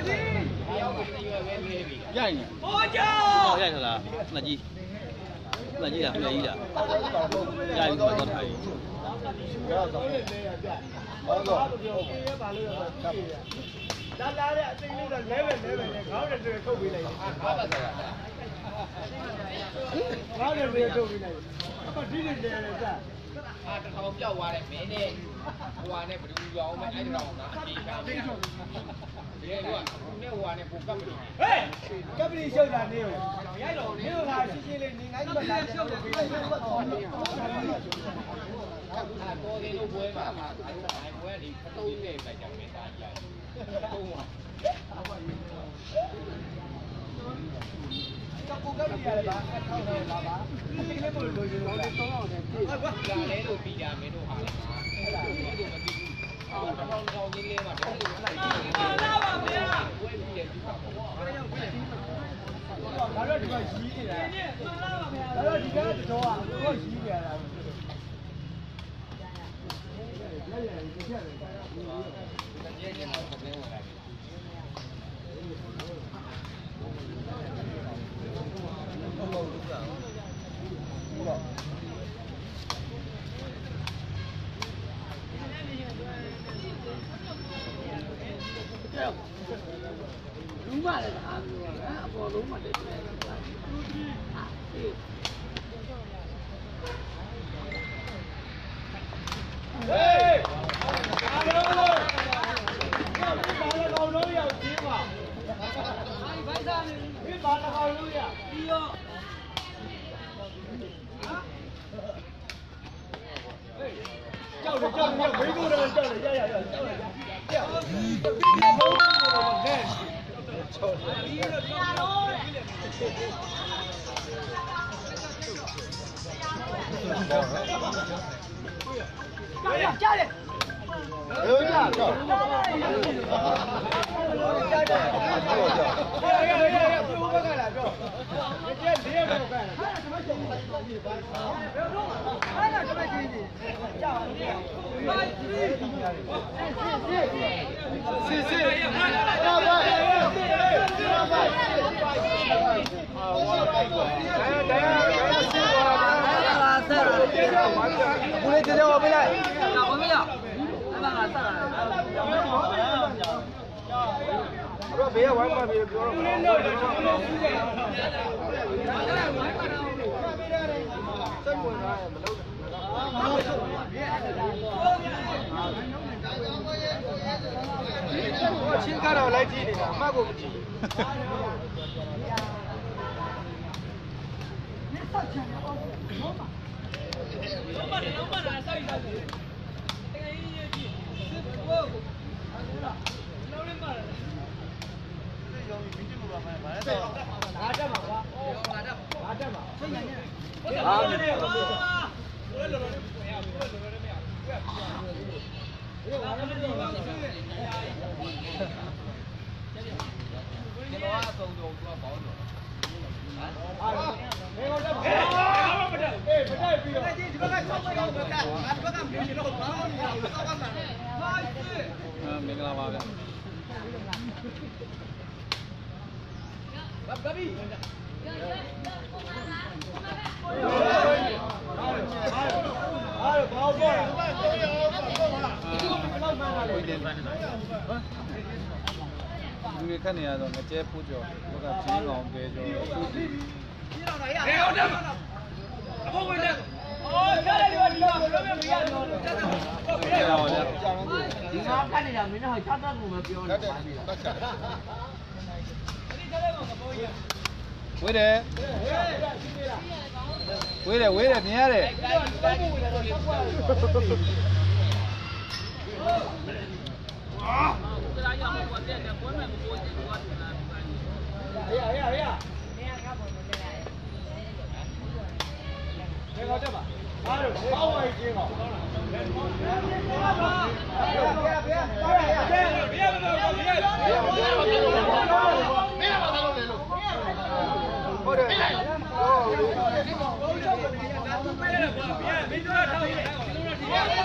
ရိုက်နေဟောကြောက်ရိုက်ထလားနှစ်ကြီးနှစ်ကြီးလားနှစ်ကြီးလားရိုက်ပြီးတော့ထိုင်လာတဲ့အသိလေးတော့လဲပဲခေါင်းတွေထုတ်ပေးလိုက်ခေါင်းတွေထုတ်ပေးလိုက်အမဒီနေတယ်စတထောင်ပြောက်သွားတယ်မင်းနဲ့ဟိုဟာနဲ့ဘယ်လိုပြောအောင်မအဲ့ဒါတော့ငါအပြေခံတယ်ဒီကနဲ့ဟိုဟာနဲ့ပိုကပ်ပြီးဟေးကပ်ပြီးရှုပ်တာနေရောရိုက်တော့နေကရှင်းရှင်းလေးနေငါ့ကိုလာရှုပ်ပေးလိုက်တော့တော်သေးလို့ပွဲမှာအဲ့ပွဲဒီဖတုံးနဲ့လိုက်ကြမယ်ဒါကြီးဟုတ်ပါကိုကပ်ပြီးရတယ်ဗျာအထောက်နဲ့လာပါဒီလေးကိုလိုချင်လို့3အောင်နဲ့ပြည့်ဟုတ်ပါဒါလဲလို့ပြီးတာမင်းတို့ဟာအဲ့ဒါကိုမသိဘူးအော်တောင်းကြီးလေးမှာတော့လိုက်လာပါဗျာဝဲပြီးတယ်ဒီပါဘောဒါတော့ဒီကရီးနေတာဒါတော့ဒီကတော့တော်ကကိုရီးနေရတာလက်ရည်တစ်ချက်လေတကယ်ကျတော့ပုံလေးဝင်လာပြီလူမလည်းအားလို့အပေါ်လုံးမလည်းတယ်ဟေးအားလုံးလို့ဘာလဲကောင်လို့ရောက်ကြီးပါဘိုက်သားနေဒီဘာလဲကောင်လို့ရပြီးတော့ကြောက်တယ်ဘေးကိုတော့ကြောက်တယ်ရကြောက်တယ်ကြောက်ကြားတယ်ဟုတ်ကြတော့ကြားတယ်ရဘုဘကလာတော့ကျက်လေးဘောကလာဟာတမချုံပါပြီဘာဟာနာတမကြီးကြီးကြားပါလေဘာကြီးစစ်ဘာဘာ不来，姐姐我回来。我没有，那把俺上来。我说别玩嘛，别说。我亲看到来几的，马过不急。မင်္ဂလာပါဗျာဘာဘီအားဘောက်ပေါ်လူတွေခက်နေရတော့ငကျဲပူကြော်ဘက်ကပြင်းအောင်ပဲကြော်ပြင်းအောင်ရရဟုတ်တယ်အဖို့ဝင်တယ်အော်ကြားတယ်ဒီမှာလုံးဝမရတော့ဘူးကြားတယ်ဟုတ်ပြီဟုတ်ပြီဒီမှာခက်နေတာမင်းတို့ဟာချတတ်ဖို့မပြောနဲ့ဝေးတယ်ဝေးတယ်မြင်ရတယ်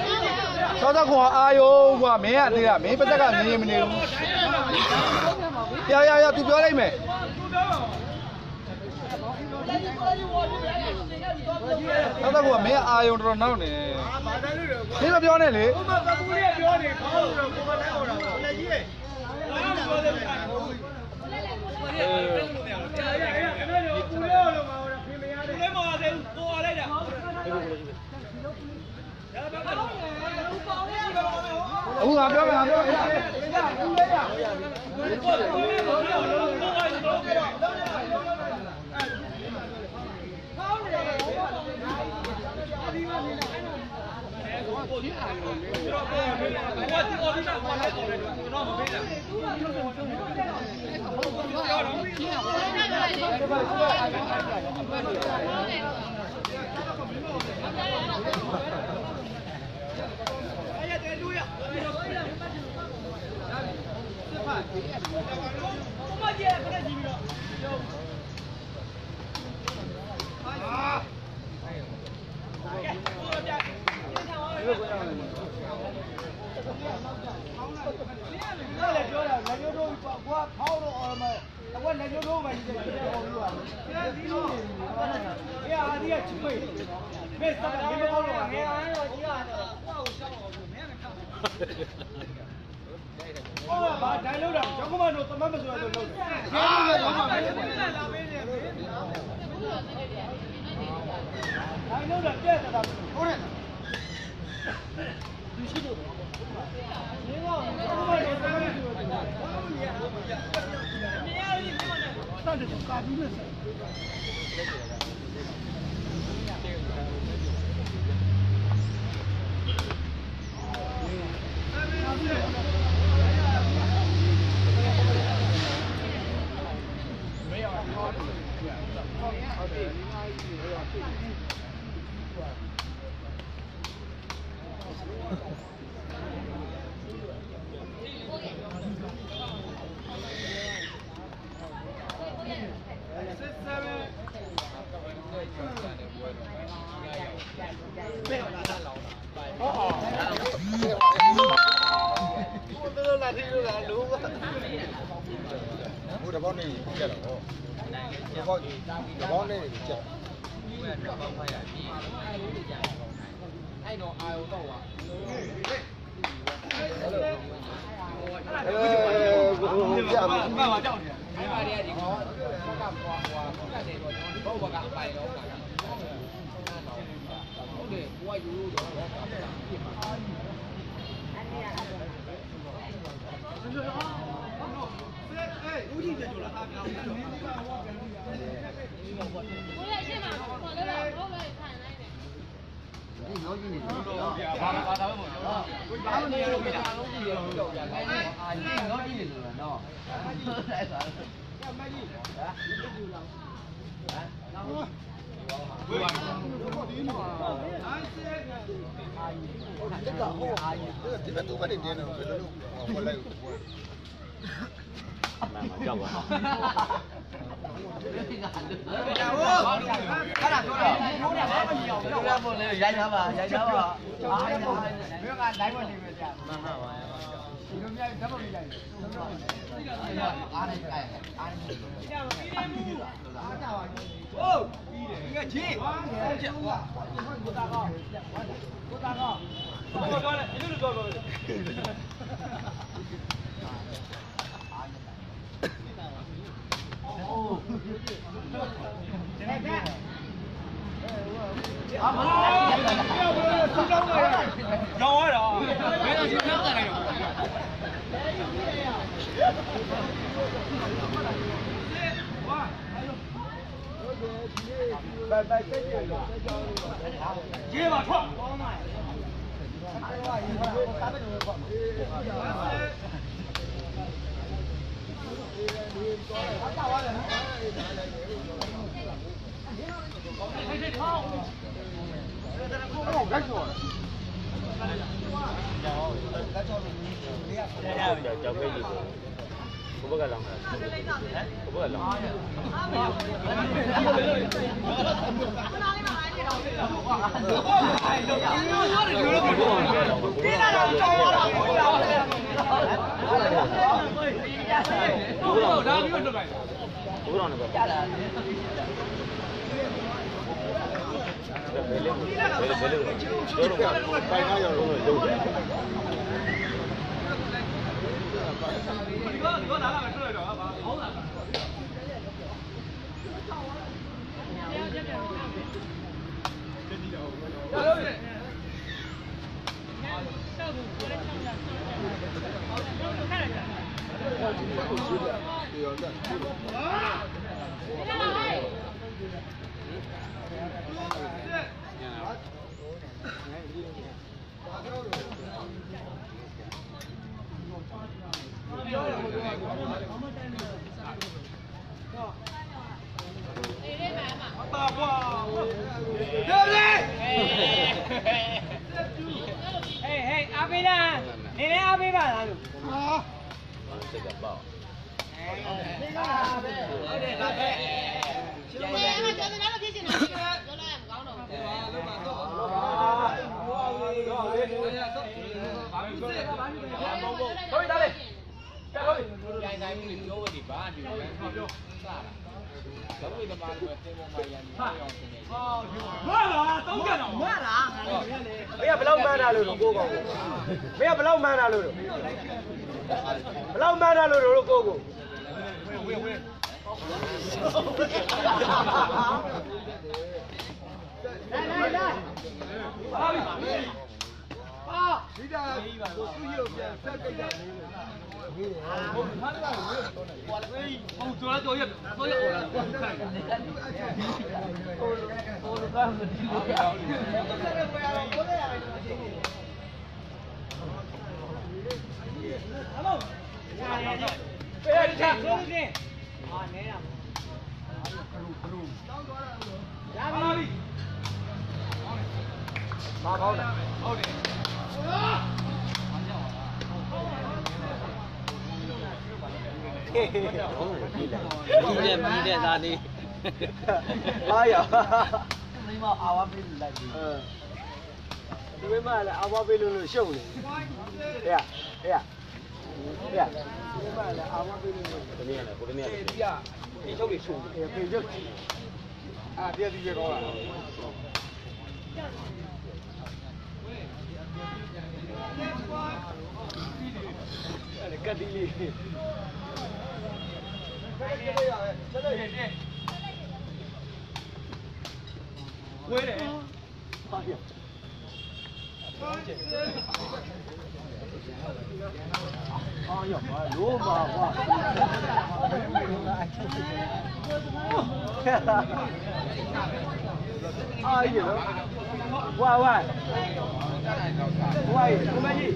ဆောက်တော့ခွာအာယုံကွာမင်းကနေရမင်းပတ်သက်ကနေမနေဘူး呀，都表来没？他那个没阿用着闹呢，你那表呢嘞？我表没？ ဒါပြီးတော့လွတ်လိုက်တာဘုရားနဲ့ပဲရတာဘယ်လိုပိုင်ကားရောက်လို့ရုပ်တယ်ဒီကလာလာထွက်လိုက်တော့ဟာဟောင်းလာ阿飞呢？你连阿飞吧，哪路？啊，这个爆。这个阿飞，阿飞。就是那个天气呢，原来不搞了。可以打嘞，可以。现在不是有个地方，就啥了？怎么的嘛？这个嘛也没有。慢了，都干了，慢了。没有不老慢了路，哥哥。没有不老慢了路，不老慢了路，哥哥。喂。来，啊！你家我需要变三个人。做了作业，作业我来。哎，你看，说的对。啊，那样。哪里？马高的，好的。มีแต่ตาดีอ้ายไม่มาอาวาไปเลยดูไม่มาเลยอาวาไปเลยရှုံเลยเฮ้ยไม่มาเลยอาวาไปเลยตรงนี้อะไรคนนี้อะไรปีချုပ်တွေရှုံတယ်ปีချုပ်တရားဒီကောလားအဲ့ကတ်ဒီလေးဝေးတယ်ဟာရအာရပါလိုပါကွာအာရဝါကိုမကြီး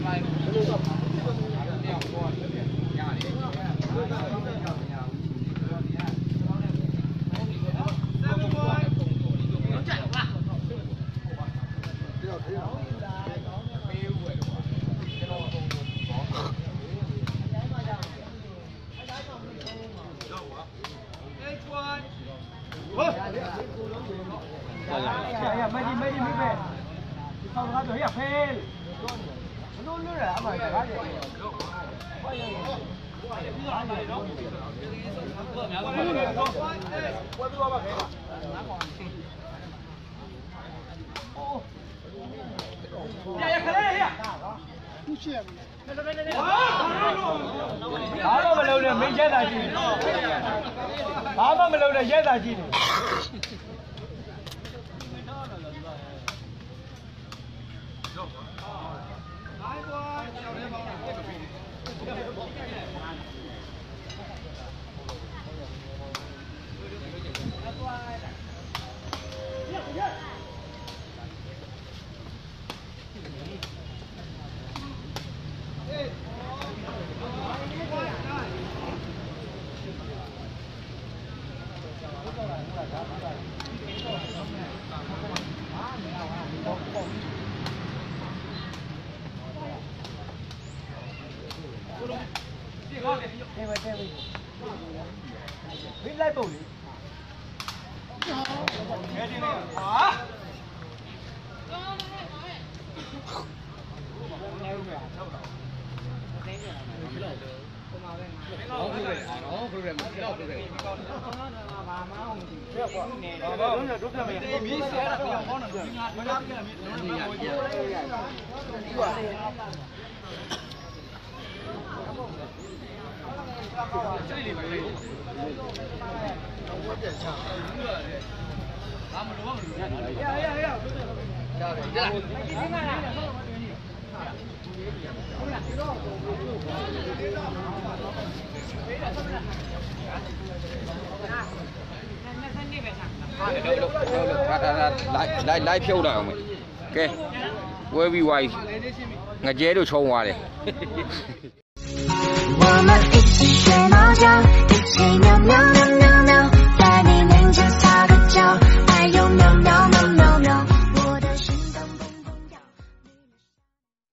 ဘာမှမလုပ်နဲ့မင်းရက်တာကြည့်ဘာမှမလုပ်နဲ့ရက်တာကြည့်မင်းလိုက်ပုံလေခဲတင်နေဟာကောင်းတယ်ကောင်းတယ်နေဦးမယ်ဟုတ်တော့နေပြန်လာမယ်လိုက်ဖြုတ်လိုက်အောင်မယ်ကဲဝဲပြီးဝိုင်းငကြဲတို့ချုံသွားတယ်我们一起学猫叫。